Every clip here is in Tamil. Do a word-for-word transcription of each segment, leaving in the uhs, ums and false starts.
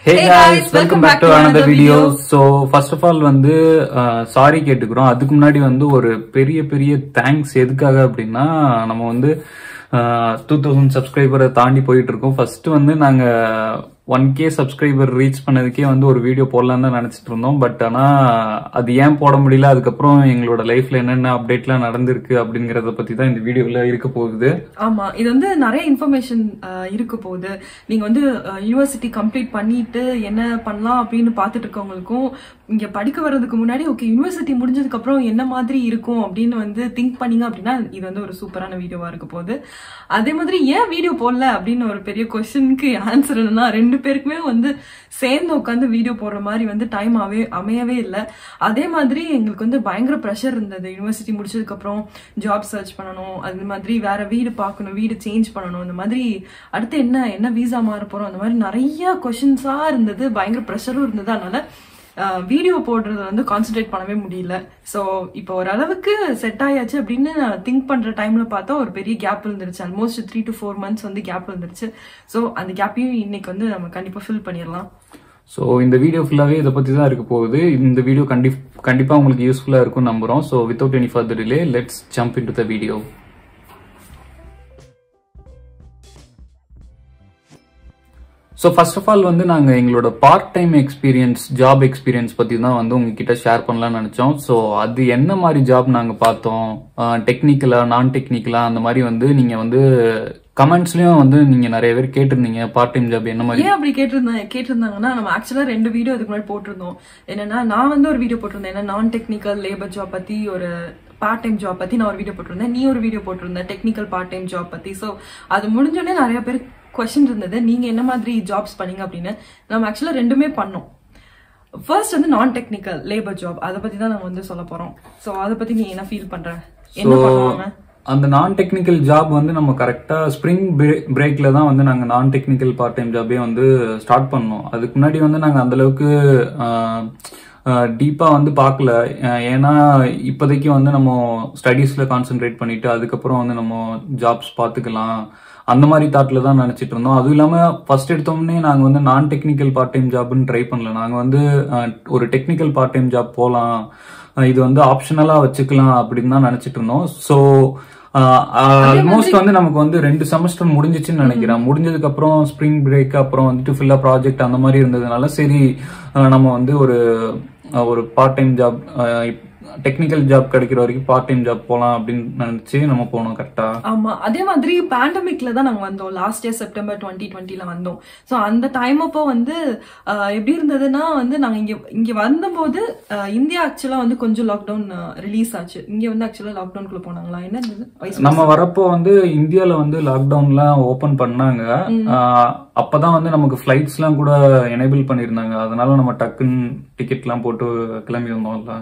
Hey guys, welcome back to another video. So first of all வந்து சாரி கேட்டுக்கிறோம். அதுக்கு முன்னாடி வந்து ஒரு பெரிய பெரிய தேங்க்ஸ் எதுக்காக அப்படின்னா நம்ம வந்து டூ தௌசண்ட் சப்ஸ்கிரைபரை தாண்டி போயிட்டு இருக்கோம். ஃபர்ஸ்ட் வந்து நாங்க ஒன் கே சப்ஸ்கிரைபர் ரீச் பண்ணதுக்கே வந்து ஒரு வீடியோ போடலான்னு தான் நினைச்சிட்டு இருந்தோம். பட் ஆனா அது ஏன் போட முடியல, அதுக்கப்புறம் எங்களோட லைஃப்ல என்னென்ன அப்டேட்லாம் நடந்திருக்கு அப்படிங்கறத பத்தி தான் இந்த வீடியோல இருக்க போகுது. ஆமா, இது வந்து நிறைய இன்ஃபர்மேஷன் இருக்க போகுது. நீங்க வந்து யூனிவர்சிட்டி கம்ப்ளீட் பண்ணிட்டு என்ன பண்ணலாம் அப்படின்னு பாத்துட்டு இருக்கவங்களுக்கும், இங்க படிக்க வர்றதுக்கு முன்னாடி ஓகே யூனிவர்சிட்டி முடிஞ்சதுக்கு அப்புறம் என்ன மாதிரி இருக்கும் அப்படின்னு வந்து திங்க் பண்ணீங்க அப்படின்னா இது வந்து ஒரு சூப்பரான வீடியோவா இருக்க போகுது. அதே மாதிரி ஏன் வீடியோ போடல அப்படின்னு ஒரு பெரிய கொஸ்டினுக்கு ஆன்சர் என்னன்னா, ரெண்டு பேருக்குமே வந்து சேர்ந்து உட்காந்து வீடியோ போடுற மாதிரி வந்து டைம் ஆவே அமையவே இல்லை. அதே மாதிரி எங்களுக்கு வந்து பயங்கர ப்ரெஷர் இருந்தது. யூனிவர்சிட்டி முடிச்சதுக்கு அப்புறம் ஜாப் சர்ச் பண்ணணும், அது மாதிரி வேற வீடு பார்க்கணும், வீடு சேஞ்ச் பண்ணணும், இந்த மாதிரி அடுத்து என்ன என்ன வீசா மாற போறோம், அந்த மாதிரி நிறைய கொஸ்டின்ஸா இருந்தது. பயங்கர ப்ரெஷரும் இருந்தது. அதனால வீடியோ போடுறது வந்து கான்சென்ட்ரேட் பண்ணவே முடியல. ஸோ இப்போ ஓரளவுக்கு செட் ஆயாச்சு அப்படின்னு திங்க் பண்ற டைம்ல பார்த்தா ஒரு பெரிய கேப் இருந்துருச்சு. Almost three to four months வந்து கேப் இருந்துருச்சு. ஸோ அந்த கேப்பையும் இன்னைக்கு வந்து நம்ம கண்டிப்பா ஃபில் பண்ணிடலாம். ஸோ இந்த வீடியோ ஃபுல்லாவே இதை பத்தி தான் இருக்க போகுது. இந்த வீடியோ கண்டி கண்டிப்பா உங்களுக்கு யூஸ்ஃபுல்லா இருக்கும் நம்புறோம். So without any further delay let's jump into the video. So first of all வந்து நாங்கள் எங்களோட part time experience, job experience பற்றி தான் வந்து உங்ககிட்ட ஷேர் பண்ணலாம்னு நினச்சோம். ஸோ அது என்ன மாதிரி ஜாப் நாங்கள் பார்த்தோம், டெக்னிக்கலா நான் டெக்னிக்கலா அந்த மாதிரி வந்து நீங்கள் வந்து கமெண்ட்ஸ்லயும் வந்து நீங்க நிறைய பேர் கேட்டிருந்தீங்க பார்ட் டைம் ஜாப் என்ன மாதிரி. ஏன் அப்படி கேட்டிருந்தாங்க கேட்டிருந்தாங்கன்னா நம்ம ஆக்சுவலா ரெண்டு வீடியோ இதுக்கு முன்னாடி போட்டிருந்தோம். என்னன்னா நான் வந்து ஒரு வீடியோ போட்டிருந்தேன், ஏன்னா நான் டெக்னிக்கல் லேபர் ஜாப் பத்தி, ஒரு பார்ட் டைம் ஜாப் பத்தி நான் ஒரு வீடியோ போட்டிருந்தேன். நீ ஒரு வீடியோ போட்டிருந்தேன் டெக்னிக்கல் பார்ட் டைம் ஜாப் பத்தி. ஸோ அது முடிஞ்சோடனே நிறைய பேர் கொஸ்டின் இருந்தது, நீங்க என்ன மாதிரி ஜாப்ஸ் பண்ணீங்க அப்படின்னு. நம்ம ஆக்சுவலா ரெண்டுமே பண்ணோம். ஃபர்ஸ்ட் வந்து நான் டெக்னிக்கல் லேபர் ஜாப், அதை பத்தி தான் நம்ம வந்து சொல்ல போறோம். ஸோ அதை பத்தி நீ என்ன ஃபீல் பண்ற, என்ன பண்ணுவாங்க? அந்த நான் டெக்னிக்கல் ஜாப் வந்து நம்ம கரெக்டா ஸ்ப்ரிங் பிரேக்ல தான் வந்து நாங்க நான் டெக்னிக்கல் பார்ட் டைம் ஜாபே வந்து ஸ்டார்ட் பண்ணோம். அதுக்கு முன்னாடி வந்து நாங்க அந்த அளவுக்கு டீப்பா வந்து பார்க்கல. ஏன்னா இப்போதைக்கு வந்து நம்ம ஸ்டடீஸ்ல கான்சென்ட்ரேட் பண்ணிட்டு அதுக்கப்புறம் வந்து நம்ம ஜாப்ஸ் பார்த்துக்கலாம் அந்த மாதிரி தாட்ல தான் நினைச்சிட்டு இருந்தோம். அதுவும் இல்லாம ஃபர்ஸ்ட் எடுத்தோம்னே நாங்க வந்து நான் டெக்னிக்கல் பார்ட் டைம் ஜாப்னு ட்ரை பண்ணல. நாங்க வந்து ஒரு டெக்னிக்கல் பார்ட் டைம் ஜாப் போலாம், இது வந்து ஆப்ஷனலா வச்சுக்கலாம் அப்படின்னு தான் நினைச்சிட்டு இருந்தோம். ஸோ ஆல்மோஸ்ட் வந்து நமக்கு வந்து ரெண்டு செமஸ்டர் முடிஞ்சிச்சுன்னு நினைக்கிறேன். முடிஞ்சதுக்கு அப்புறம் ஸ்ப்ரிங் பிரேக் அப்புறம் வந்துட்டு ஃபுல்லா ப்ராஜெக்ட் அந்த மாதிரி இருந்ததுனால சரி நம்ம வந்து ஒரு ஒரு part time job, technical job கிடைக்கிற வரைக்கும் பார்ட் டைம் ஜாப் போலாம் அப்படின்னு நினைச்சு நம்ம போனோம். கரெக்டா? ஆமா. அதே மாதிரி பேண்டமிக்ல தான் நாங்க வந்தோம். லாஸ்ட் இயர் செப்டம்பர் டுவெண்ட்டி டுவெண்ட்டில வந்தோம். சோ அந்த டைம் அப்போ வந்து எப்படி இருந்ததுன்னா வந்து நாங்க இங்க இங்க வந்தபோது இந்தியா ஆக்சுவலா வந்து கொஞ்சம் லாக்டவுன் ரிலீஸ் ஆச்சு. இங்க வந்து ஆக்சுவலா லாக்டவுன்குள்ள போனாங்களா என்ன இருந்தது? நம்ம வரப்போ வந்து இந்தியால வந்து லாக்டவுன்லாம் ஓபன் பண்ணாங்க. அப்பதான் வந்து நமக்கு பிளைட்ஸ் எல்லாம் கூட எனேபிள் பண்ணிருந்தாங்க. அதனால நம்ம டக்குன்னு டிக்கெட் எல்லாம் போட்டு கிளம்பி வந்தோம்ல.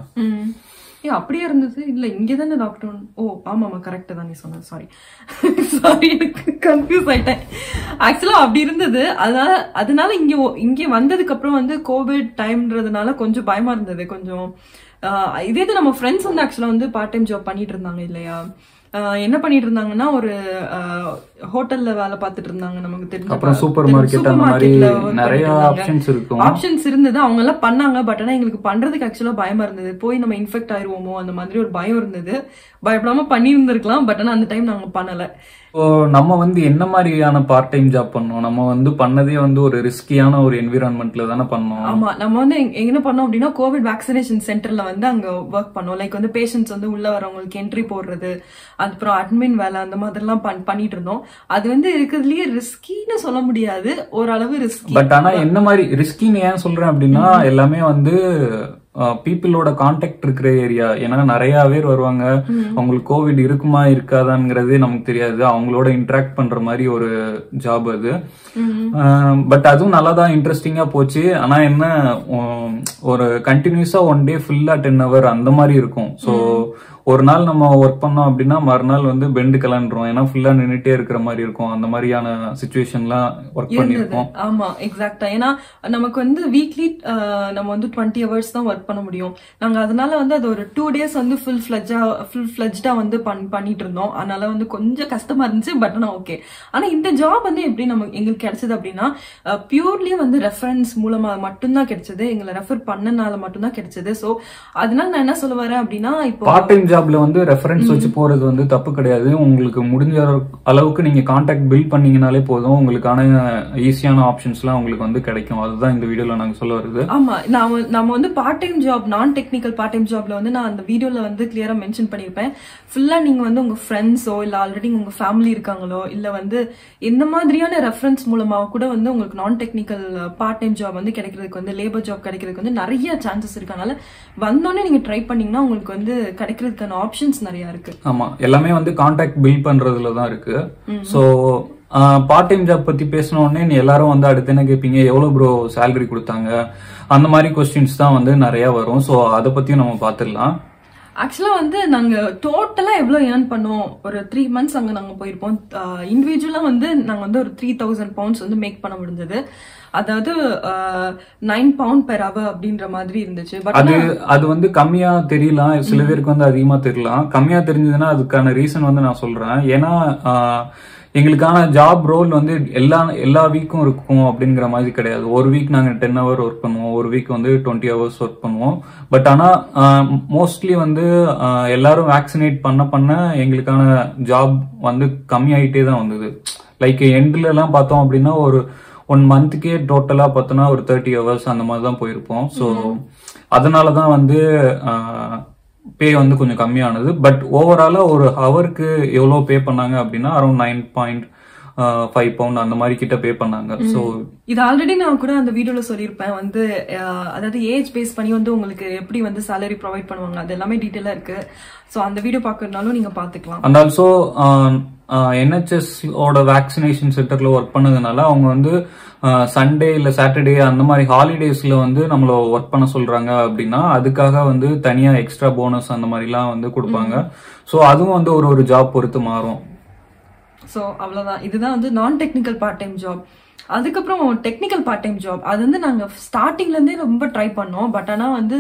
ஏ அப்படியே இருந்தது இல்ல, இங்கதானே லாக்டவுன். ஓ ஆமா ஆமா கரெக்ட் தான் நீ சொன்ன. சாரி சாரி எனக்கு கன்ஃபியூஸ் ஆயிட்டேன். ஆக்சுவலா அப்படி இருந்தது. அதனால அதனால இங்க இங்க வந்ததுக்கு அப்புறம் வந்து கோவிட் டைம்ன்றதுனால கொஞ்சம் பயமா இருந்தது. கொஞ்சம் இதே இது நம்ம ஃப்ரெண்ட்ஸ் வந்து ஆக்சுவலா வந்து பார்ட் டைம் ஜாப் பண்ணிட்டு இருந்தாங்க இல்லையா. என்ன பண்ணிட்டு இருந்தாங்கன்னா ஒரு ஹோட்டல்ல வேலை பார்த்துட்டு இருந்தாங்க. நமக்கு தெரிஞ்ச அப்புறம் சூப்பர் மார்க்கெட் அந்த மாதிரி நிறைய ஆப்ஷன்ஸ் இருக்கும். ஆப்ஷன்ஸ் இருந்தது, அவங்க எல்லாம் பண்ணாங்க. பட் ஆனா எங்களுக்கு பண்றதுக்கு ஆக்சுவலா பயமா இருந்தது. போய் நம்ம இன்ஃபெக்ட் ஆயிருவோமோ அந்த மாதிரி ஒரு பயம் இருந்தது. பயப்படாம பண்ணி இருந்திருக்கலாம். பட் ஆனா அந்த டைம் நாங்க பண்ணல. நம்ம வந்து என்ன மாதிரியான பார்ட் டைம் ஜாப் பண்ணோம், நம்ம வந்து பண்ணதே வந்து ஒரு ரிஸ்கியான ஒரு என்விரான்மெண்ட்ல தானே பண்ணோம். ஆமா, நம்ம வந்து என்ன பண்ணோம் அப்படின்னா கோவிட் வேக்சினேஷன் சென்டர்ல வந்து அங்க ஒர்க் பண்ணோம். லைக் வந்து பேஷண்ட்ஸ் வந்து உள்ள வரவங்களுக்கு என்ட்ரி போடுறது, அப்புறம் அட்மின் வேலை அந்த மாதிரி எல்லாம் பண்ணிட்டு இருந்தோம். அது வந்து இருக்கிறதுலயே ரிஸ்கின்னு சொல்ல முடியாது, ஓரளவு ரிஸ்கி. பட் ஆனா என்ன மாதிரி ரிஸ்கின்னு ஏன் சொல்றேன் அப்படின்னா எல்லாமே வந்து பீப்புளோட கான்டாக்ட் இருக்கிற ஏரியா. ஏன்னா நிறைய பேர் வருவாங்க, அவங்களுக்கு கோவிட் இருக்குமா இருக்காதாங்கிறதே நமக்கு தெரியாது. அவங்களோட இன்டராக்ட் பண்ற மாதிரி ஒரு ஜாப் அது. பட் அதுவும் நல்லாதான் இன்ட்ரெஸ்டிங்கா போச்சு. ஆனா என்ன ஒரு கண்டினியூஸா ஒன் டே ஃபுல்லா டென் ஹவர் அந்த மாதிரி இருக்கும். ஸோ ஒரு நாள் நம்ம ஒர்க் பண்ணோம் அப்படின்னா மறுநாள் வந்து பெண்டு கலண்டுரும், ஏன்னா ஃபுல்லா நின்னுட்டே இருக்கிற மாதிரி இருக்கும். அந்த மாதிரியான சுச்சுவேஷன்லாம் ஒர்க் பண்ணிருக்கோம். ஆமா, எக்ஸாக்டா. ஏன்னா நமக்கு வந்து வீக்லி நம்ம வந்து டுவெண்ட்டி ஹவர்ஸ் தான் ஒர்க் பண்ண முடியும். நாங்க அதனால வந்து அது ஒரு டூ டேஸ் வந்து ஃபுல் ஃபிளட்ஜா ஃபுல் ஃபிளட்ஜா வந்து பண்ணிட்டு இருந்தோம். அதனால வந்து கொஞ்சம் கஷ்டமா இருந்துச்சு. பட் ஆனா ஓகே. ஆனா இந்த ஜாப் வந்து எப்படி நம்ம எங்களுக்கு கிடைச்சது அப்படின்னா பியூர்லி வந்து ரெஃபரன்ஸ் மூலமா மட்டும்தான் கிடைச்சது. எங்களை ரெஃபர் பண்ணனால மட்டும்தான் கிடைச்சது. சோ அதனால நான் என்ன சொல்ல வரேன் அப்படின்னா, இப்போ பார்ட் டைம் ஜாப்ல வந்து ரெஃபரன்ஸ் வச்சு போறது வந்து தப்பு கிடையாது. உங்களுக்கு முடிஞ்ச அளவுக்கு நீங்க கான்டாக்ட் பில்ட் பண்ணீங்கனாலே போதும், உங்களுக்கான ஈஸியான ஆப்ஷன்ஸ் எல்லாம் உங்களுக்கு வந்து கிடைக்கும். அதுதான் இந்த வீடியோல நாங்க சொல்ல வருது. ஆமா, நாம நம்ம வந்து பார்ட் டைம் ஜாப், நான் டெக்னிக்கல் பார்ட் டைம் ஜாப்ல வந்து நான் அந்த வீடியோல வந்து கிளியரா மென்ஷன் பண்ணிருப்பேன். ஃபுல்லா நீங்க வந்து உங்க ஃப்ரெண்ட்ஸோ இல்ல ஆல்ரெடி உங்க ஃபேமிலி இருக்காங்களோ இல்ல வந்து எந்த மாதிரியான ரெஃபரன்ஸ் மூலமா கூட வந்து உங்களுக்கு நான் டெக்னிக்கல் பார்ட் டைம் ஜாப் வந்து கிடைக்கிறதுக்கு வந்து லேபர் ஜாப் கிடைக்கிறதுக்கு வந்து நிறைய சான்சஸ் இருக்கனால வந்தோடனே நீங்க ட்ரை பண்ணீங்கன்னா உங்களுக்கு வந்து கிடைக்கிறதுக்கான ஆப்ஷன்ஸ் நிறைய இருக்கு. ஆமா, எல்லாமே வந்து கான்டாக்ட் பில்ட் பண்றதுல தான் இருக்கு. சோ பார்ட் டைம் ஜாப் பத்தி பேசின உடனே நீ எல்லாரும் வந்து அடுத்து என்ன கேட்பீங்க, எவ்வளவு ப்ரோ சேலரி கொடுத்தாங்க, அந்த மாதிரி கொஸ்டின்ஸ் தான் வந்து நிறைய வரும். சோ அதை பத்தியும் நம்ம பாத்துடலாம். ஆக்சுவலா வந்து நாங்க டோட்டலா எவ்வளவு ஏர்ன் பண்ணோம், ஒரு த்ரீ மந்த்ஸ் அங்க நாங்க போயிருப்போம். இண்டிவிஜுவலா வந்து நாங்க வந்து ஒரு த்ரீ தௌசண்ட் பவுண்ட்ஸ் வந்து மேக் பண்ண முடிஞ்சது. அதாவது நைன் பவுண்ட் பெர் அவர் அப்படின்ற மாதிரி இருந்துச்சு. பட் அது அது வந்து கம்மியா தெரியலாம், சில பேருக்கு வந்து அதிகமா தெரியலாம். கம்மியா தெரிஞ்சதுன்னா அதுக்கான ரீசன் வந்து நான் சொல்றேன். ஏன்னா எங்களுக்கான ஜாப் ரோல் வந்து எல்லா எல்லா வீக்கும் இருக்கும் அப்படிங்கிற மாதிரி கிடையாது. ஒரு வீக் நாங்க டென் ஹவர் ஒர்க் பண்ணுவோம், ஒரு வீக் வந்து டுவெண்ட்டி ஹவர்ஸ் ஒர்க் பண்ணுவோம். பட் ஆனா மோஸ்ட்லி வந்து எல்லாரும் வேக்சினேட் பண்ண பண்ண எங்களுக்கான ஜாப் வந்து கம்மியாயிட்டே தான் வந்தது. லைக் எண்ட்ல எல்லாம் பார்த்தோம் அப்படின்னா ஒரு ஒன் மந்த்துக்கே டோட்டலா பார்த்தோன்னா ஒரு தேர்ட்டி ஹவர்ஸ் அந்த மாதிரி தான் போயிருப்போம். ஸோ அதனாலதான் வந்து பே வந்து கொஞ்சம் கம்மியானது. பட் ஓவராலா ஒரு ஹவருக்கு எவ்வளவு பே பண்ணாங்க அப்படின்னா around nine point five pound அந்த மாதிரி கிட்ட பே பண்ணாங்க. சோ இது ஆல்ரெடி நான் கூட அந்த வீடியோல சொல்லியிருப்பேன். வந்து அதாவது ஏஜ் பேஸ் பண்ணி வந்து உங்களுக்கு எப்படி வந்து சேலரி ப்ரொவைட் பண்ணுவாங்க அது எல்லாமே டீட்டெயிலா இருக்கு. சோ அந்த வீடியோ பாக்குறதுனாலும் நீங்க பாத்துக்கலாம். அண்ட் ஆல்சோ என்ஹெச்எஸ் ஓட வேக்சினேஷன் சென்டர்ல ஒர்க் பண்ணதுனால அவங்க வந்து சண்டே இல்ல சாட்டர்டே அந்த மாதிரி ஹாலிடேஸ்ல வந்து நம்மள ஒர்க் பண்ண சொல்றாங்க அப்படின்னா அதுக்காக வந்து தனியா எக்ஸ்ட்ரா போனஸ் அந்த மாதிரி எல்லாம் வந்து கொடுப்பாங்க. சோ அதுவும் வந்து ஒரு ஒரு ஜாப் பொறுத்து மாறும். சோ அவ்வளவுதான். இதுதான் வந்து நான் டெக்னிக்கல் பார்ட் டைம் ஜாப். அதுக்கப்புறம் டெக்னிக்கல் பார்ட் டைம் ஜாப் அது வந்து நாங்க ஸ்டார்டிங்ல இருந்தே ரொம்ப ட்ரை பண்ணோம். பட் ஆனா வந்து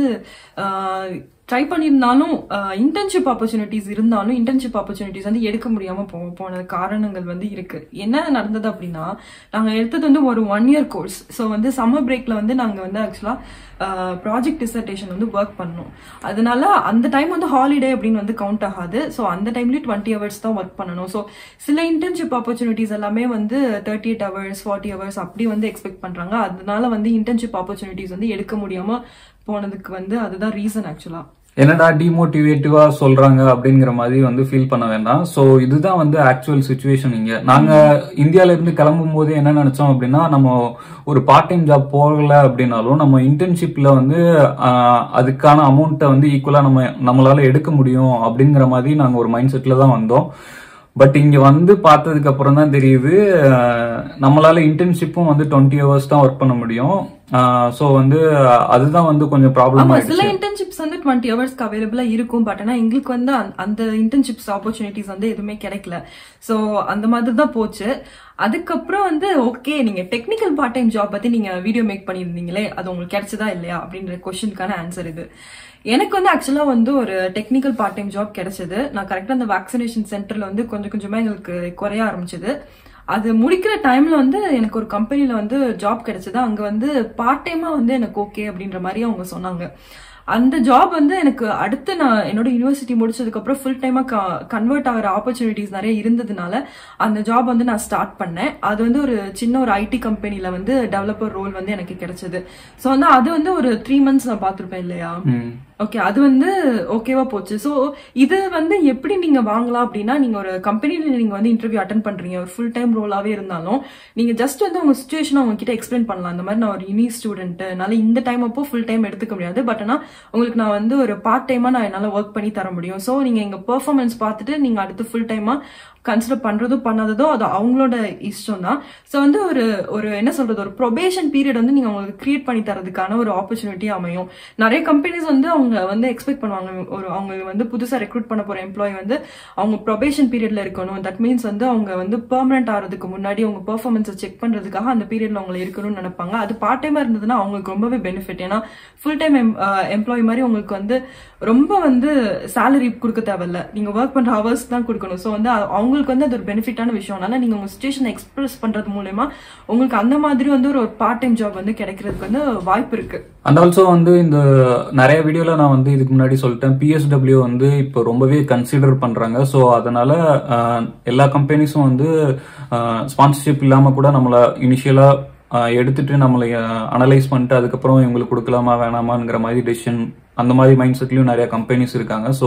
ட்ரை பண்ணியிருந்தாலும் இன்டர்ன்ஷிப் ஆப்பர்ச்சுனிட்டிஸ் இருந்தாலும் இன்டர்ன்ஷிப் ஆப்பர்ச்சுனிட்டிஸ் வந்து எடுக்க முடியாம போ போன காரணங்கள் வந்து இருக்கு. என்ன நடந்தது அப்படின்னா, நாங்க எடுத்தது வந்து ஒரு ஒன் இயர் கோர்ஸ். ஸோ வந்து சம்மர் பிரேக்ல வந்து நாங்க வந்து ஆக்சுவலா ப்ராஜெக்ட் டிசர்டேஷன் வந்து ஒர்க் பண்ணோம். அதனால அந்த டைம் வந்து ஹாலிடே அப்படின்னு வந்து கவுண்ட் ஆகாது. ஸோ அந்த டைம்லயும் டுவெண்ட்டி ஹவர்ஸ் தான் ஒர்க் பண்ணணும். ஸோ சில இன்டர்ன்ஷிப் ஆப்பர்ச்சுனிட்டிஸ் எல்லாமே வந்து thirty eight hours forty hours அப்படி வந்து எக்ஸ்பெக்ட் பண்றாங்க. அதனால வந்து இன்டர்ன்ஷிப் ஆப்பர்ச்சுனிட்டிஸ் வந்து எடுக்க முடியாம போனதுக்கு வந்து அதுதான் ரீசன். ஆக்சுவலா என்னடா டிமோட்டிவேட்டிவா சொல்றாங்க அப்படிங்கிற மாதிரி வந்து ஃபீல் பண்ண வேண்டாம். சோ இதுதான் வந்து ஆக்சுவல் சிச்சுவேஷன். இங்க நாங்க இந்தியால இருந்து கிளம்பும் போது என்ன நினைச்சோம் அப்படின்னா, நம்ம ஒரு பார்ட் டைம் ஜாப் போகல அப்படின்னாலும் நம்ம இன்டர்ன்ஷிப்ல வந்து அதுக்கான அமௌண்ட்டை வந்து ஈக்குவலா நம்ம நம்மளால எடுக்க முடியும் அப்படிங்கிற மாதிரி நாங்க ஒரு மைண்ட் செட்ல தான் வந்தோம். பட் இங்க வந்து பார்த்ததுக்கு அப்புறம் தான் தெரியுது நம்மளால இன்டர்ன்ஷிப்பும் வந்து டுவெண்ட்டி ஹவர்ஸ் தான் ஒர்க் பண்ண முடியும். சோ வந்து அதுதான் வந்து கொஞ்சம் ப்ராப்ளம். சில இன்டர்ன்ஷிப்ஸ் வந்து டுவெண்ட்டி ஹவர்ஸ்க்கு அவைலபிளா இருக்கும். பட் ஆனா எங்களுக்கு வந்து அந்த இன்டர்ன்ஷிப்ஸ் ஆப்பர்ச்சுனிட்டிஸ் வந்து எதுவுமே கிடைக்கல. சோ அந்த மாதிரி தான் போச்சு. அதுக்கப்புறம் வந்து ஓகே, நீங்க டெக்னிக்கல் பார்ட் டைம் ஜாப் பத்தி நீங்க வீடியோ மேக் பண்ணிருந்தீங்களே, அது உங்களுக்கு கிடைச்சதா இல்லையா அப்படின்ற கொஸ்டினுக்கான ஆன்சர் இது. எனக்கு வந்து ஆக்சுவலா வந்து ஒரு டெக்னிக்கல் பார்ட் டைம் ஜாப் கிடைச்சது. நான் கரெக்டா அந்த வேக்சினேஷன் சென்டர்ல வந்து கொஞ்சம் கொஞ்சமா எங்களுக்கு குறைய ஆரம்பிச்சது. அது முடிக்கிற டைம்ல வந்து எனக்கு ஒரு கம்பெனில வந்து ஜாப் கிடைச்சது. அங்க வந்து பார்ட் டைமா வந்து எனக்கு ஓகே அப்படின்ற மாதிரி அவங்க சொன்னாங்க. அந்த ஜாப் வந்து எனக்கு அடுத்து நான் என்னோட யூனிவர்சிட்டி முடிச்சதுக்கு அப்புறம் ஃபுல் டைமா கன்வெர்ட் ஆகிற ஆப்பர்ச்சுனிட்டிஸ் நிறைய இருந்ததுனால அந்த ஜாப் வந்து நான் ஸ்டார்ட் பண்ணேன். அது வந்து ஒரு சின்ன ஒரு ஐடி கம்பெனில வந்து டெவலப்பர் ரோல் வந்து எனக்கு கிடைச்சது. ஸோ வந்து அது வந்து ஒரு த்ரீ மந்த்ஸ் நான் பார்த்திருப்பேன் இல்லையா. ஓகே, அது வந்து ஓகேவா போச்சு. ஸோ இது வந்து எப்படி நீங்க வாங்கலாம் அப்படின்னா, நீங்க ஒரு கம்பெனில நீங்க வந்து இன்டர்வியூ அட்டன் பண்றீங்க, ஒரு ஃபுல் டைம் ரோலாவே இருந்தாலும் நீங்க ஜஸ்ட் வந்து உங்க சுச்சுவேஷன் அவங்க கிட்ட எக்ஸ்பிளைன் பண்ணலாம். இந்த மாதிரி நான் ஒரு யூனி ஸ்டூடெண்ட், என்னால இந்த டைம் அப்போ ஃபுல் டைம் எடுத்துக்க முடியாது, பட் ஆனா உங்களுக்கு நான் வந்து ஒரு பார்ட் டைமா நான் என்னால ஒர்க் பண்ணி தர முடியும். ஸோ நீங்க எங்க பெர்ஃபார்மன்ஸ் பார்த்துட்டு நீங்க அடுத்து ஃபுல் டைமா கன்சிடர் பண்றதோ பண்ணாததோ அது அவங்களோட இஷ்டம் தான். ஸோ வந்து ஒரு ஒரு என்ன சொல்றது, ஒரு ப்ரொபேஷன் பீரியட் வந்து நீங்க அவங்களுக்கு கிரியேட் பண்ணி தரதுக்கான ஒரு ஆப்பர்ச்சுனிட்டி அமையும். நிறைய கம்பெனிஸ் வந்து அவங்க அவங்க வந்து எக்ஸ்பெக்ட் பண்ணுவாங்க, ஒரு அவங்க வந்து புதுசா ரெக்ரூட் பண்ண போற எம்ப்ளாயி வந்து அவங்க ப்ரொபேஷன் பீரியட்ல இருக்கணும். தட் மீன்ஸ் வந்து அவங்க வந்து பெர்மனன்ட் ஆகிறதுக்கு முன்னாடி அவங்க பெர்ஃபார்மன்ஸை செக் பண்றதுக்காக அந்த பீரியட்ல அவங்க இருக்கணும்னு நினைப்பாங்க. அது பார்ட் டைமா இருந்ததுன்னா அவங்களுக்கு ரொம்பவே பெனிஃபிட். ஏன்னா ஃபுல் டைம் எம்ப்ளாயி மாதிரி உங்களுக்கு வந்து ரொம்ப வந்து சேலரி கொடுக்க தேவையில்ல, நீங்க ஒர்க் பண்ற ஹவர்ஸ் தான் கொடுக்கணும். ஸோ வந்து அவங்களுக்கு வந்து அது ஒரு பெனிஃபிட்டான விஷயம். அதனால நீங்க உங்க சிச்சுவேஷன் எக்ஸ்பிரஸ் பண்றது மூலமா உங்களுக்கு அந்த மாதிரி வந்து ஒரு பார்ட் டைம் ஜாப் வந்து கிடைக்கிறதுக்கு வந்து வாய்ப்பு இருக்கு. அண்ட் ஆல்சோ வந்து இந்த நிறைய வீடியோல நான் வந்து இதுக்கு முன்னாடி சொல்லிட்டேன், பிஎஸ்டபிள்யூ வந்து இப்போ ரொம்பவே கன்சிடர் பண்றாங்க. ஸோ அதனால எல்லா கம்பெனிஸும் வந்து ஸ்பான்சர்ஷிப் இல்லாம கூட நம்மள இனிஷியலா எடுத்துட்டு நம்மளை அனலைஸ் பண்ணிட்டு அதுக்கப்புறம் இவங்களுக்கு கொடுக்கலாமா வேணாமாங்கிற மாதிரி டெசிஷன் அந்த மாதிரி மைண்ட் செட்லயும் நிறைய கம்பெனிஸ் இருக்காங்க. So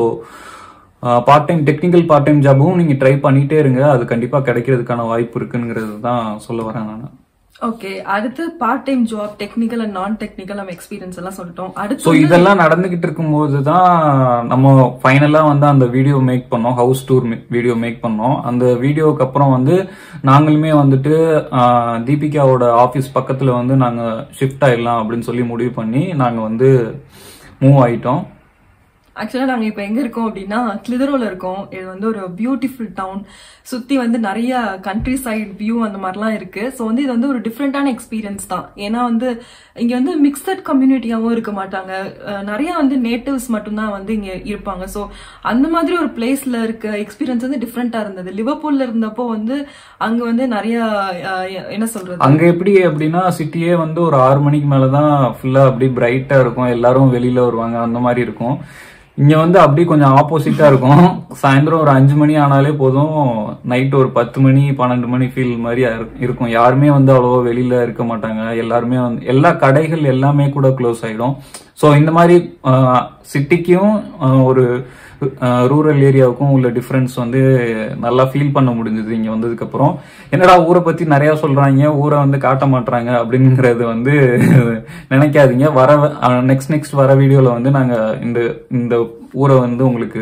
part time technical part time ஜாபும் நீங்க ட்ரை பண்ணிட்டே இருங்க, அது கண்டிப்பா கிடைக்கிறதுக்கான வாய்ப்பு இருக்குங்கிறது தான் சொல்ல வரேன் நான். ஓகே, அடுத்து part time job technical and non technical நம்ம எக்ஸ்பீரியன்ஸ் எல்லாம் சொல்லிட்டோம். அடுத்து ஸோ இதெல்லாம் நடந்துகிட்டு இருக்கும்போது தான் நம்ம ஃபைனலா வந்து அந்த வீடியோ மேக் பண்ணோம், ஹவுஸ் டூர் வீடியோ மேக் பண்ணோம். அந்த வீடியோக்கு அப்புறம் வந்து நாங்களுமே வந்துட்டு தீபிகாவோட ஆபீஸ் பக்கத்துல வந்து நாங்க ஷிஃப்ட் ஆயிடலாம் அப்படின்னு சொல்லி முடிவு பண்ணி நாங்க வந்து மூவ் ஆயிட்டோம். ஆக்சுவலா நாங்க இப்ப எங்க இருக்கோம் அப்படின்னா கிளிதரோல இருக்கோம். இது வந்து ஒரு பியூட்டிஃபுல் டவுன், சுத்தி வந்து நிறைய கண்ட்ரி சைட் வியூ அந்த மாதிரிலாம் இருக்கு. ஸோ வந்து இது வந்து ஒரு டிஃப்ரெண்டான எக்ஸ்பீரியன்ஸ் தான். ஏன்னா வந்து இங்க வந்து மிக்சட் கம்யூனிட்டியாவும் இருக்க மாட்டாங்க, நிறைய வந்து நேட்டிவ்ஸ் மட்டும்தான் வந்து இங்க இருப்பாங்க. ஸோ அந்த மாதிரி ஒரு பிளேஸ்ல இருக்க எக்ஸ்பீரியன்ஸ் வந்து டிஃப்ரெண்டா இருந்தது. லிவர்பூல்ல இருந்தப்போ வந்து அங்க வந்து நிறைய என்ன சொல்றது, அங்க எப்படி அப்படின்னா சிட்டியே வந்து ஒரு ஆறு மணிக்கு மேலதான் ஃபுல்லா அப்படி பிரைட்டா இருக்கும், எல்லாரும் வெளியில வருவாங்க, அந்த மாதிரி இருக்கும். இங்க வந்து அப்படி கொஞ்சம் ஆப்போசிட்டா இருக்கும். சாயந்தரம் ஒரு அஞ்சு மணி ஆனாலே போதும், நைட் ஒரு பத்து மணி பன்னெண்டு மணி ஃபீல் மாதிரி இருக்கும். யாருமே வந்து அவ்வளவா வெளியில இருக்க மாட்டாங்க, எல்லாருமே வந்து எல்லா கடைகள் எல்லாமே கூட க்ளோஸ் ஆயிடும். ஸோ இந்த மாதிரி சிட்டிக்கும் ஒரு ரூரல் ஏரியாவுக்கும் உள்ள டிஃபரன்ஸ் வந்து நல்லா ஃபீல் பண்ண முடிஞ்சது இங்க வந்ததுக்கு அப்புறம். என்னடா ஊரை பத்தி நிறைய சொல்றாங்க, ஊரை வந்து காட்ட மாட்டாங்க அப்படிங்கறது வந்து நினைக்காதீங்க. வர நெக்ஸ்ட் நெக்ஸ்ட் வர வீடியோல வந்து நாங்க இந்த இந்த ஊரை வந்து உங்களுக்கு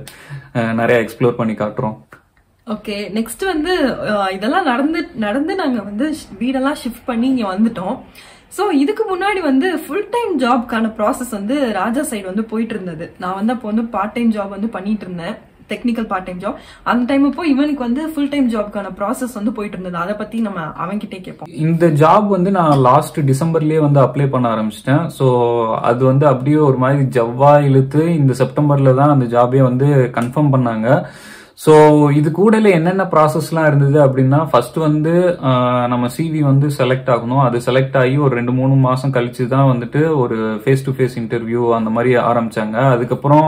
நிறைய எக்ஸ்ப்ளோர் பண்ணி காட்டுறோம். ஓகே, நெக்ஸ்ட் வந்து இதெல்லாம் நடந்து நடந்து நாங்க வந்து வீடெல்லாம் ஷிஃப்ட் பண்ணி இங்க வந்துட்டோம். ஸோ இதுக்கு முன்னாடி வந்து ஃபுல் டைம் ஜாப்க்கான ப்ராசஸ் வந்து ராஜா சைடு வந்து போயிட்டு இருந்தது. நான் வந்து அப்போ வந்து பார்ட் டைம் ஜாப் வந்து பண்ணிட்டு இருந்தேன், டெக்னிக்கல் பார்ட் டைம் ஜாப். அந்த டைம் அப்போ இவனுக்கு வந்து ஃபுல் டைம் ஜாப்க்கான ப்ராசஸ் வந்து போயிட்டு இருந்தது. அதை பத்தி நம்ம அவன்கிட்டே கேட்போம். இந்த ஜாப் வந்து நான் லாஸ்ட் டிசம்பர்லயே வந்து அப்ளை பண்ண ஆரம்பிச்சிட்டேன். ஸோ அது வந்து அப்படியே ஒரு மாதிரி ஜவ்வா இழுத்து இந்த செப்டம்பர்ல தான் அந்த ஜாபே வந்து கன்ஃபார்ம் பண்ணாங்க. ஸோ இது கூடல என்னென்ன ப்ராசஸ்லாம் இருந்தது அப்படின்னா, ஃபர்ஸ்ட் வந்து நம்ம சிவி வந்து செலக்ட் ஆகணும். அது செலக்ட் ஆகி ஒரு ரெண்டு மூணு மாசம் கழிச்சு தான் வந்துட்டு ஒரு ஃபேஸ் டு ஃபேஸ் இன்டர்வியூ அந்த மாதிரி ஆரம்பிச்சாங்க. அதுக்கப்புறம்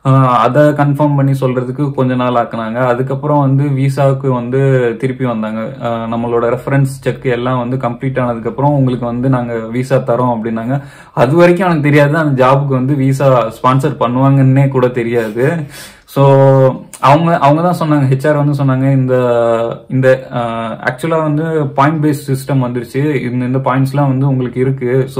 அதை கன்ஃபார்ம் பண்ணி சொல்றதுக்கு கொஞ்ச நாள் ஆக்குனாங்க. அதுக்கப்புறம் வந்து விசாவுக்கு வந்து திருப்பி வந்தாங்க. நம்மளோட ரெஃபரன்ஸ் செக் எல்லாம் வந்து கம்ப்ளீட் ஆனதுக்கு அப்புறம் உங்களுக்கு வந்து நாங்க விசா தரோம் அப்படின்னாங்க. அது வரைக்கும் எனக்கு தெரியாது அந்த ஜாபுக்கு வந்து விசா ஸ்பான்சர் பண்ணுவாங்கன்னே கூட தெரியாது. ஸோ அவங்க அவங்க தான் சொன்னாங்க, ஹெச்ஆர் வந்து சொன்னாங்க, இந்த இந்த ஆக்சுவலா வந்து பாயிண்ட் பேஸ்ட் சிஸ்டம் வந்துருச்சு, இந்த இந்த பாயிண்ட்ஸ்லாம் வந்து உங்களுக்கு இருக்கு. ஸோ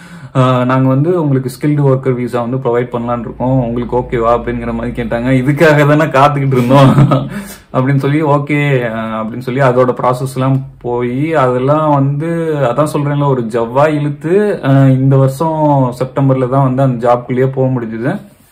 நாங்க வந்து உங்களுக்கு ஸ்கில்டு ஒர்க்கர் விசா வந்து ப்ரொவைட் பண்ணலான் இருக்கோம், உங்களுக்கு ஓகேவா அப்படிங்கிற மாதிரி கேட்டாங்க. இதுக்காக தானே காத்துக்கிட்டு இருந்தோம் அப்படின்னு சொல்லி ஓகே அப்படின்னு சொல்லி அதோட ப்ராசஸ் எல்லாம் போய் அதெல்லாம் வந்து அதான் சொல்றேன்ல ஒரு ஜவ்வா இழுத்து இந்த வருஷம் செப்டம்பர்ல தான் வந்து அந்த ஜாப்குள்ளேயே போக முடிஞ்சது.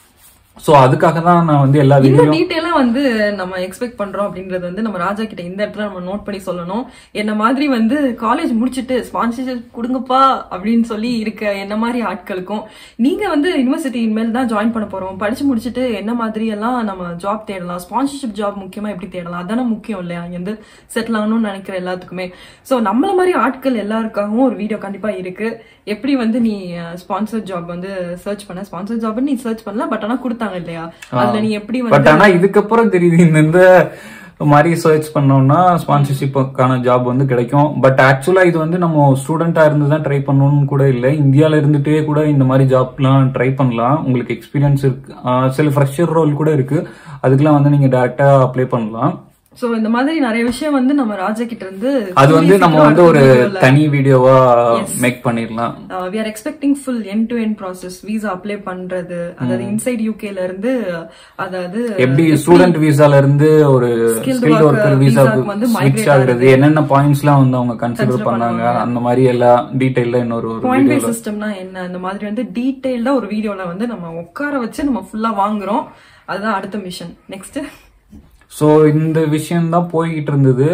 சோ அதுக்காக தான் நான் வந்து எல்லா வீடியோவும் டீடைலா வந்து நம்ம எக்ஸ்பெக்ட் பண்றோம் அப்படின்றது வந்து நம்ம ராஜா கிட்ட இந்த இடத்துல நம்ம நோட் பண்ணி சொல்லணும். என்ன மாதிரி வந்து காலேஜ் முடிச்சுட்டு ஸ்பான்சர்ஷிப் கொடுங்கப்பா அப்படின்னு சொல்லி இருக்க என்ன மாதிரி ஆட்களுக்கும், நீங்க வந்து யூனிவர்சிட்டி இனிமேல் தான் ஜாயின் பண்ண போறோம், படிச்சு முடிச்சுட்டு என்ன மாதிரி எல்லாம் நம்ம ஜாப் தேடலாம், ஸ்பான்சர்ஷிப் ஜாப் முக்கியமா எப்படி தேடலாம், அதான முக்கியம் இல்லையா இங்க வந்து செட்டில் ஆகணும்னு நினைக்கிற எல்லாத்துக்குமே. சோ நம்மள மாதிரி ஆட்கள் எல்லாருக்காகவும் ஒரு வீடியோ கண்டிப்பா இருக்கு. எப்படி வந்து நீ ஸ்பான்சர் ஜாப் வந்து சர்ச் பண்ண, ஸ்பான்சர் ஜாப் நீ சர்ச் பண்ணல, பட் ஆனா கொடுத்தாங்க இல்லையா, அதுல நீ எப்படி பட் ஆனா இதுக்கப்புறம் தெரியுது இந்த மாதிரி சர்ச் பண்ணோம்னா ஸ்பான்சர்ஷிப்புக்கான ஜாப் வந்து கிடைக்கும். பட் ஆக்சுவலா இது வந்து நம்ம ஸ்டூடெண்டா இருந்து தான் ட்ரை பண்ணணும்னு கூட இல்லை, இந்தியால இருந்துட்டே கூட இந்த மாதிரி ஜாப்லாம் ட்ரை பண்ணலாம். உங்களுக்கு எக்ஸ்பீரியன்ஸ் இருக்கு, சில ஃப்ரெஷர் ரோல் கூட இருக்கு, அதுக்கெல்லாம் வந்து நீங்க டைரக்டா அப்ளை பண்ணலாம். சோ இந்த மாதிரி நிறைய விஷயம் வந்து நம்ம ராஜா கிட்ட இருந்து அது வந்து நம்ம வந்து ஒரு தனி வீடியோவா மேக் பண்ணிரலாம். we are expecting full end to end process. Visa apply பண்றது, அதாவது இன்சைட் யூகேல இருந்து, அதாவது எப்படி ஸ்டூடெண்ட் வீசால இருந்து ஒரு ஸ்கில்ட் வொர்க்கர் வீசாக்கு வந்து ஸ்விட்ச் ஆகுறது, என்னென்ன பாயிண்ட்ஸ்லாம் வந்து அவங்க கன்சிடர் பண்ணாங்க, அந்த மாதிரி எல்லாம் டீடைலா இன்னொரு ஒரு பாயிண்ட் பேஸ் சிஸ்டம்னா என்ன, அந்த மாதிரி வந்து டீடைல்டா ஒரு வீடியோல வந்து நம்ம உட்கார வச்சு நம்ம ஃபுல்லா வாங்குறோம். அதுதான் அடுத்த மிஷன். நெக்ஸ்ட் சோ இந்த விஷயம் தான் போய்கிட்டு இருந்தது.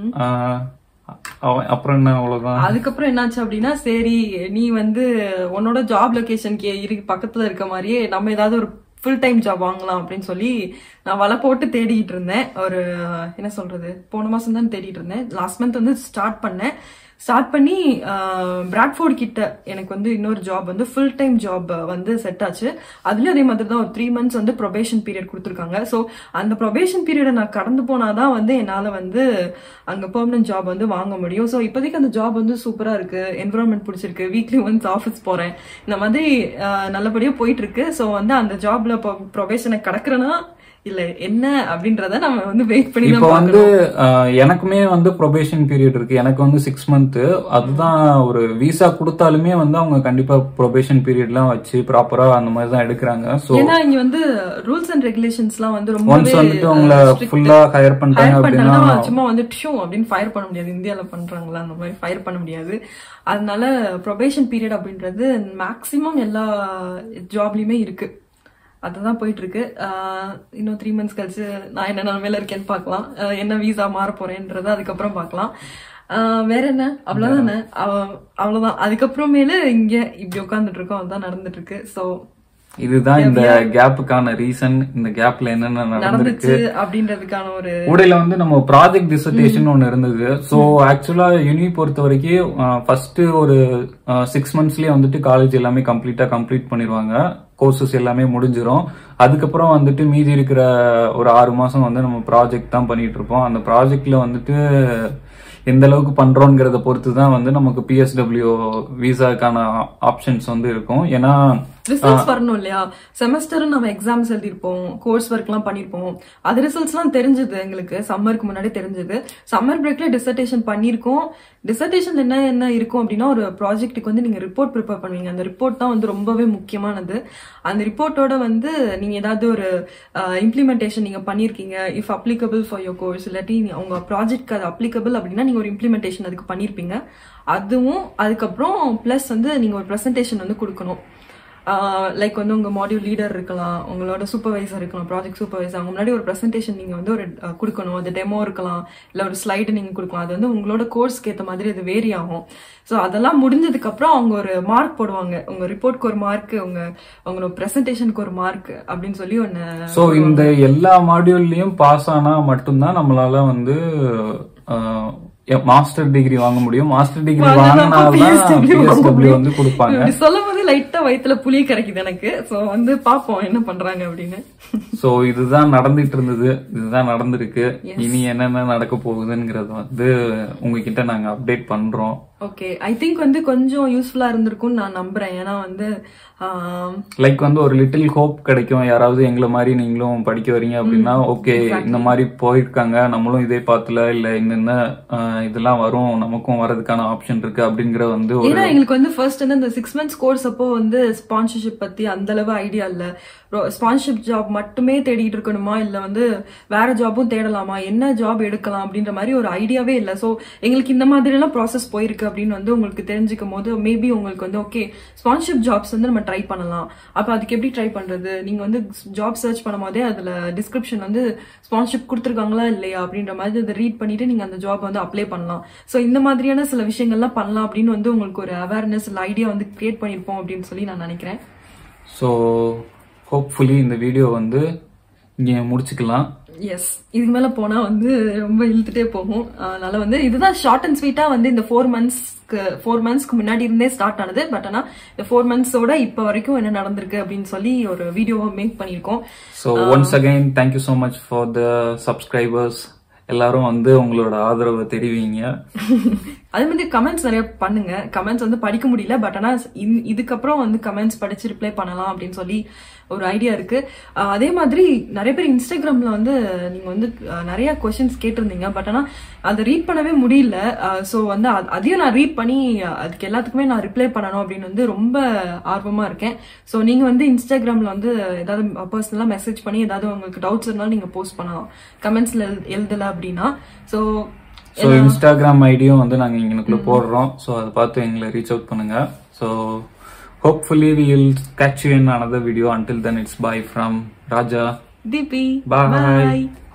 அப்புறம் என்ன, அவ்வளவுதான். அதுக்கப்புறம் என்னாச்சு அப்படின்னா, சரி நீ வந்து உன்னோட ஜாப் லொகேஷனுக்கு இரு பக்கத்துல இருக்க மாதிரியே நம்ம ஏதாவது ஒரு ஃபுல் டைம் ஜாப் வாங்கலாம் அப்படின்னு சொல்லி நான் வலை போட்டு தேடிட்டு இருந்தேன். ஒரு என்ன சொல்றது, போன மாசம் தான் தேடிட்டு இருந்தேன். லாஸ்ட் மந்த் வந்து ஸ்டார்ட் பண்ணேன். ஸ்டார்ட் பண்ணி பிராட்ஃபோர்ட் கிட்ட எனக்கு வந்து இன்னொரு ஜாப் வந்து ஃபுல் டைம் ஜாப் வந்து செட் ஆச்சு. அதுலயும் அதே மாதிரி தான் ஒரு த்ரீ மந்த்ஸ் வந்து ப்ரொபேஷன் பீரியட் கொடுத்துருக்காங்க. ஸோ அந்த ப்ரொபேஷன் பீரியடை நான் கடந்து போனாதான் வந்து என்னால வந்து அங்க பெர்மனன்ட் ஜாப் வந்து வாங்க முடியும். ஸோ இப்போதைக்கு அந்த ஜாப் வந்து சூப்பரா இருக்கு, என்விரான்மெண்ட் பிடிச்சிருக்கு, வீக்லி ஒன்ஸ் ஆஃபீஸ் போறேன், இந்த மாதிரி நல்லபடியா போயிட்டு இருக்கு. ஸோ வந்து அந்த ஜாப்ல ப்ரொபேஷனை கடக்குறேன்னா இல்ல என்ன அப்படின்றத நம்ம வந்து வெயிட் பண்ணி இப்போ வந்து எனக்குமே வந்து ப்ரொபேஷன் பீரியட் இருக்கு. எனக்கு வந்து சிக்ஸ் மந்த். அதுதான் ஒரு விசா கொடுத்தாலுமே வந்து அவங்க கண்டிப்பா ப்ரொபேஷன் பீரியட் எல்லாம் வச்சு ப்ராப்பரா அந்த மாதிரி தான் எடுக்கிறாங்க. சோ ஏன்னா இங்க வந்து ரூல்ஸ் அண்ட் ரெகுலேஷன்ஸ் எல்லாம் வந்து ரொம்ப ஒன்ஸ் வந்துட்டு உங்களை ஃபுல்லா ஹையர் பண்ணிட்டாங்க அப்படின்னா சும்மா வந்து டியூ அப்படின்னு ஃபயர் பண்ண முடியாது. இந்தியால பண்றாங்களா அந்த மாதிரி ஃபயர் பண்ண முடியாது. அதனால ப்ரொபேஷன் பீரியட் அப்படின்றது மேக்சிமம் எல்லா ஜாப்லயுமே இருக்கு. அதுதான் போயிட்டு இருக்கு. இன்னும் த்ரீ மந்த்ஸ் கழிச்சு நான் என்ன நிலைமையில இருக்கேன்னு பாக்கலாம், என்ன வீசா மாற போறேன்றத அதுக்கப்புறம் பாக்கலாம். வேற என்ன, அவ்வளவுதானே, அவ்வளவுதான். அதுக்கப்புறமேலு இங்க இப்படி உட்காந்துட்டு இருக்கோம், அதுதான் நடந்துட்டு இருக்கு. சோ இதுதான் இந்த கேப்புக்கான ரீசன். இந்த கேப்ல என்னென்ன நடந்துச்சு அப்படின்றதுக்கான ஒரு ஊடையில வந்து நம்ம ப்ராஜெக்ட் டிசர்டேஷன் ஒன்னு இருந்தது. சோ ஆக்சுவலா யூனி பொறுத்த வரைக்கும் ஃபர்ஸ்ட் ஒரு சிக்ஸ் மந்த்ஸ்லயே வந்துட்டு காலேஜ் எல்லாமே கம்ப்ளீட்டா கம்ப்ளீட் பண்ணிடுவாங்க. கோர்சஸ் எல்லாமே முடிஞ்சிடும். அதுக்கப்புறம் வந்துட்டு மீதி இருக்கிற ஒரு ஆறு மாசம் வந்து நம்ம ப்ராஜெக்ட் தான் பண்ணிட்டு இருப்போம். அந்த ப்ராஜெக்ட்ல வந்துட்டு எந்த அளவுக்கு பண்றோங்கிறத பொறுத்து தான் வந்து நமக்கு பிஎஸ்டபிள்யூ விசாக்கான ஆப்ஷன்ஸ் வந்து இருக்கும். ஏன்னா ரிசல்ட்ஸ் வரணும் இல்லையா, செமஸ்டர் நம்ம எக்ஸாம்ஸ் எழுதிருப்போம், கோர்ஸ் ஒர்க் எல்லாம் பண்ணிருப்போம். அது ரிசல்ட்ஸ் எல்லாம் தெரிஞ்சது எங்களுக்கு சம்மருக்கு முன்னாடி தெரிஞ்சது. சம்மர் பிரேக்ல டிசர்டேஷன் பண்ணிருக்கோம். டிசர்டேஷன் என்ன என்ன இருக்கும் அப்படின்னா, ஒரு ப்ராஜெக்ட்டுக்கு வந்து நீங்க ரிப்போர்ட் ப்ரிப்பேர் பண்ணுவீங்க. அந்த ரிப்போர்ட் தான் வந்து ரொம்பவே முக்கியமானது. அந்த ரிப்போர்ட்டோட வந்து நீங்க ஏதாவது ஒரு இம்ப்ளிமெண்டேஷன் நீங்க பண்ணிருக்கீங்க, if applicable for your course, இல்லாட்டி உங்க ப்ராஜெக்ட்க்கு அது அப்ளிகபிள் அப்படின்னா நீங்க ஒரு இம்ப்ளிமெண்டேஷன் அதுக்கு பண்ணிருப்பீங்க. அதுவும் அதுக்கப்புறம் பிளஸ் வந்து நீங்க ஒரு பிரசன்டேஷன் வந்து கொடுக்கணும். லைக் வந்து உங்க மாடியூல் லீடர் இருக்கலாம், உங்களோட சூப்பர்வைசர் இருக்கலாம், ப்ராஜெக்ட் சூப்பர்வைசர், அவங்க முன்னாடி ஒரு பிரசன்டேஷன் நீங்க வந்து ஒரு கொடுக்கணும். அது டெமோ இருக்கலாம், இல்ல ஒரு ஸ்லைடு நீங்க கொடுக்கலாம். அது வந்து உங்களோட கோர்ஸ்க்கு ஏற்ற மாதிரி அது வேரி ஆகும். ஸோ அதெல்லாம் முடிஞ்சதுக்கு அப்புறம் அவங்க ஒரு மார்க் போடுவாங்க. உங்க ரிப்போர்ட்க்கு ஒரு மார்க், உங்க உங்களோட பிரசன்டேஷனுக்கு ஒரு மார்க் அப்படின்னு சொல்லி ஒன்னு. ஸோ இந்த எல்லா மாடியூல்லையும் பாஸ் ஆனா மட்டும்தான் நம்மளால வந்து மாஸ்டர் டிகிரி வாங்க முடியும். மாஸ்டர் டிகிரி வாங்கினாதான் பிஎஸ்டபிள்யூ வந்து கொடுப்பாங்க. சொல்லும் போது லைட்டா வயித்துல புளிய கிடைக்குது எனக்கு. சோ வந்து பாப்போம் என்ன பண்றாங்க அப்படின்னு. சோ இதுதான் நடந்துட்டு இருந்தது, இதுதான் நடந்திருக்கு. இனி என்னென்ன நடக்க போகுதுங்கிறது வந்து உங்ககிட்ட நாங்க அப்டேட் பண்றோம். ஓகே, ஐ திங்க் வந்து கொஞ்சம் யூஸ்ஃபுல்லா இருந்திருக்கும்னு நான் நம்புறேன். ஏன்னா வந்து லைக் வந்து ஒரு லிட்டில் ஹோப் கிடைக்கும். யாராவது எங்களை மாதிரி நீங்களும் படிக்க வரீங்க அப்படின்னா, ஓகே இந்த மாதிரி போயிருக்காங்க, நம்மளும் இதே பாத்துல இல்ல என்னென்ன இதெல்லாம் வரும், நமக்கும் வரதுக்கான ஆப்ஷன் இருக்கு அப்படிங்கிற வந்து. ஏன்னா எங்களுக்கு வந்து ஃபர்ஸ்ட் வந்து இந்த சிக்ஸ் மந்த்ஸ் கோர்ஸ் அப்போ வந்து ஸ்பான்சர்ஷிப் பத்தி அந்த அளவு ஐடியா இல்ல. ஸ்பான்சர்ஷிப் ஜாப் மட்டுமே தேடிட்டு இருக்கணுமா, இல்ல வந்து வேற ஜாபும் தேடலாமா, என்ன ஜாப் எடுக்கலாம் அப்படின்ற மாதிரி ஒரு ஐடியாவே இல்ல. சோ எங்களுக்கு இந்த மாதிரி எல்லாம் ப்ராசஸ் போயிருக்கு அப்படின்னு வந்து உங்களுக்கு தெரிஞ்சுக்கும் போது மேபி உங்களுக்கு வந்து ஓகே ஸ்பான்சர்ஷிப் ஜாப்ஸ் வந்து நம்ம ட்ரை பண்ணலாம். அப்ப அதுக்கு எப்படி ட்ரை பண்றது, நீங்க வந்து ஜாப் சர்ச் பண்ணும் போதே அதுல டிஸ்கிரிப்ஷன் வந்து ஸ்பான்சர்ஷிப் கொடுத்துருக்காங்களா இல்லையா அப்படின்ற மாதிரி அதை ரீட் பண்ணிட்டு நீங்க அந்த ஜாப் வந்து அப்ளை பண்ணலாம். சோ இந்த மாதிரியான சில விஷயங்கள்லாம் பண்ணலாம் அப்படின்னு வந்து உங்களுக்கு ஒரு அவேர்னஸ் இல்ல ஐடியா வந்து கிரியேட் பண்ணிருப்போம் அப்படின்னு சொல்லி நான் நினைக்கிறேன். ஸோ ஹோப்ஃபுல்லி இந்த வீடியோ வந்து இங்கே முடிச்சுக்கலாம். எஸ், இதுக்கு மேல போனா வந்து ரொம்ப இழுத்துட்டே போகும். அதனால வந்து இதுதான் ஷார்ட் அண்ட் ஸ்வீட்டா வந்து இந்த ஃபோர் மந்த்ஸ்க்கு ஃபோர் மந்த்ஸ்க்கு முன்னாடி இருந்தே ஸ்டார்ட் ஆனது. பட் ஆனா இந்த ஃபோர் மந்த்ஸோட இப்ப வரைக்கும் என்ன நடந்திருக்கு அப்படின்னு சொல்லி ஒரு வீடியோவை மேக் பண்ணிருக்கோம். So once again thank you so much for the subscribers. எல்லாரும் வந்து உங்களோட ஆதரவை தெரிவிங்க. அதே மாதிரி கமெண்ட்ஸ் நிறைய பண்ணுங்க. கமெண்ட்ஸ் வந்து படிக்க முடியல, பட் ஆனா இந்- இதுக்கப்புறம் வந்து கமெண்ட்ஸ் படிச்சு ரிப்ளை பண்ணலாம் அப்படின்னு சொல்லி ஒரு ஐடியா இருக்கு. அஹ் அதே மாதிரி நிறைய பேர் இன்ஸ்டாகிராம்ல வந்து நீங்க வந்து அஹ் நிறைய கொஸ்டின்ஸ் கேட்டிருந்தீங்க, பட் ஆனா அதை ரீட் பண்ணவே முடியல. ஸோ வந்து அ- அதையும் நான் ரீட் பண்ணி அஹ் அதுக்கு எல்லாத்துக்குமே நான் ரிப்ளை பண்ணணும் அப்படின்னு வந்து ரொம்ப ஆர்வமா இருக்கேன். ஸோ நீங்க வந்து இன்ஸ்டாகிராம்ல வந்து ஏதாவது பர்சனலா மெசேஜ் பண்ணி ஏதாவது உங்களுக்கு டவுட்ஸ் இருந்தாலும் நீங்க போஸ்ட் பண்ணலாம், கமெண்ட்ஸ்ல எழுதல அப்படின்னா. ஸோ ஸோ இன்ஸ்டாகிராம் ஐடியும் வந்து நாங்கள் இங்கனுக்குள்ள போடுறோம். ஸோ அதை பார்த்து எங்களை ரீச் அவுட் பண்ணுங்க. So hopefully we will catch you in another video. Until then, it's bye from Raja. Deepy. Bye. Bye.